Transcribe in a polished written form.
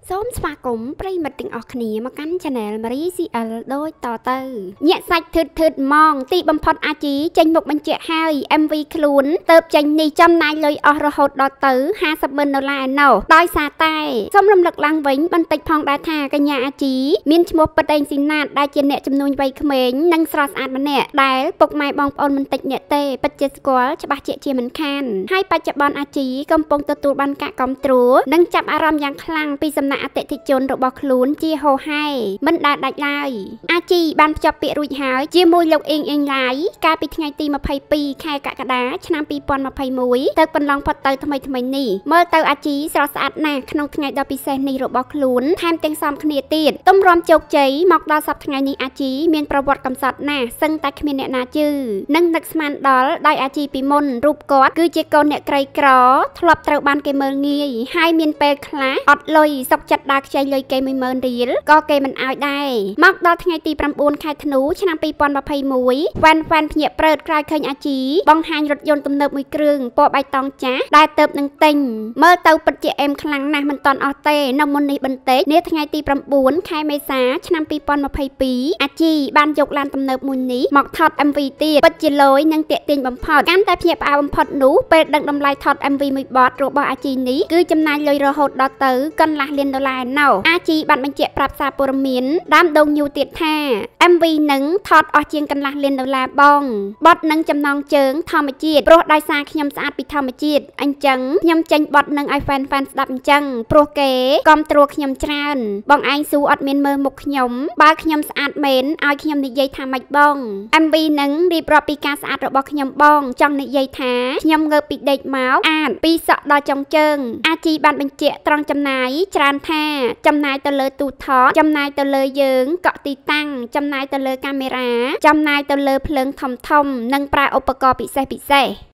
សូមស្វាគមន៍ប្រិយមិត្តទាំងអស់គ្នាមកកាន់ Channel Marie CL ដូចតទៅញាក់សាច់ធឺតហ្មងទីបំផុតអាជីចេញមុខបញ្ជាក់ហើយ MV ខ្លួនទៅចេញនេះចំណាយលុយអស់រហូតដល់ទៅ$50,000ឯណោះដោយសារតែសូមរំលឹកឡើងវិញបន្តិចផងដែរថាកញ្ញាអាជីមានឈ្មោះពិតឯងស៊ីណាតដែលជាអ្នកចំនួនវ័យក្មេងនិងស្រស់ស្អាតម្នាក់ដែលពុកម៉ែបងប្អូនមិនតិចអ្នកទេពិតជាស្គាល់ច្បាស់ជាជាមិនខានហើយបច្ចុប្បន្នអាជីកំពុងទទួលបានការគាំទ្រនិងចាប់អារម្មណ៍យ៉ាងខ្លាំងពីសំណាក់អតិថិជនរបស់ខ្លួនជាហូរហែមិនដែលដាច់ឡើយអាជីបានភ្ជាប់ពាក្យរួចហើយជាមួយលោកអ៊ីងឡាយកាលពីថ្ងៃទី22ខែកក្កដាឆ្នាំ2021ទៅកន្លងផុតទៅថ្មីនេះមើលទៅអាជីស្រស់ស្អាតណាស់ក្នុងថ្ងៃដ៏ពិសេសនេះរបស់ខ្លួនថែមទាំងសំគ្នាទៀតទំរាំជោគជ័យមកដល់សប្តាហ៍ថ្ងៃនេះអាជីមានប្រវត្តិកំសត់ណាស់សឹងតែគ្មានអ្នកណាជឿនិងនឹកស្មានដល់ដោយអាជីពីមុនរូបគាត់គឺជាកូនអ្នកក្រីក្រធ្លាប់ត្រូវបានគេមើលងាយហើយមានពេលខ្លះអត់លុយសុកចិត្តដើរខ្ចីលុយគេ10000រៀលក៏គេមិនឲ្យដែរមកដល់ថ្ងៃទី9ខែធ្នូឆ្នាំ2021វ៉ាន់ភ្ញាក់ព្រឺតក្រោយឃើញអាជីបង្ហាញរថយន្តទំនើបមួយគ្រឿងពណ៌បៃតងចាស់ដែលទៅនឹងទិញមើលទៅពិតជាអែមខ្លាំងណាស់មិនតន់អស់ទេនៅមុននេះបន្តិចនាថ្ងៃទី9ខែមេសាឆ្នាំ2022អាជីបានយកឡានទំនើបមួយនេះមកថត MV ទៀតពិតជាលយនិងតាក់ទាញបំផុតកាន់តែភ្ញាក់ផ្អើលបំផុតនោះពេលដឹងតម្លៃថត MV មួយបទរបស់អាជីនេះគឺចំណាយលុយរហូតដល់ទៅកន្លះលានដុល្លារណោះអាជីបានបញ្ជាក់ប្រាប់សារព័ត៌មានដើមដងញូទៀតថា MV នឹងថតអស់ជាងកន្លះលានដុល្លារបងបទនឹងចំណងជើងធម្មជាតិព្រោះដោយសារខ្ញុំស្អាតពីធម្មជាតិអញ្ចឹងខ្ញុំចេញបទនឹងឲ្យ fan ស្ដាប់អញ្ចឹងព្រោះគេគាំទ្រខ្ញុំច្រើនបងឯងស៊ូអត់មានមើលមុខខ្ញុំបើខ្ញុំស្អាតមែនឲ្យខ្ញុំនិយាយថាម៉េចបង MV នឹងរៀបរាប់ពីការស្អាតរបស់ខ្ញុំបងចង់និយាយថាខ្ញុំងើបពីដេកមកអាតពីសក់ដល់ចុងជើងអាជីបានបញ្ជាក់ត្រង់ចំណាយច្រើនថាចំណាយទៅលើទូថតចំណាយទៅលើយើងកក់ទីតាំងចំណាយទៅលើកាមេរ៉ាចំណាយទៅលើភ្លើងធំនិងប្រើឧបករណ៍ពិសេស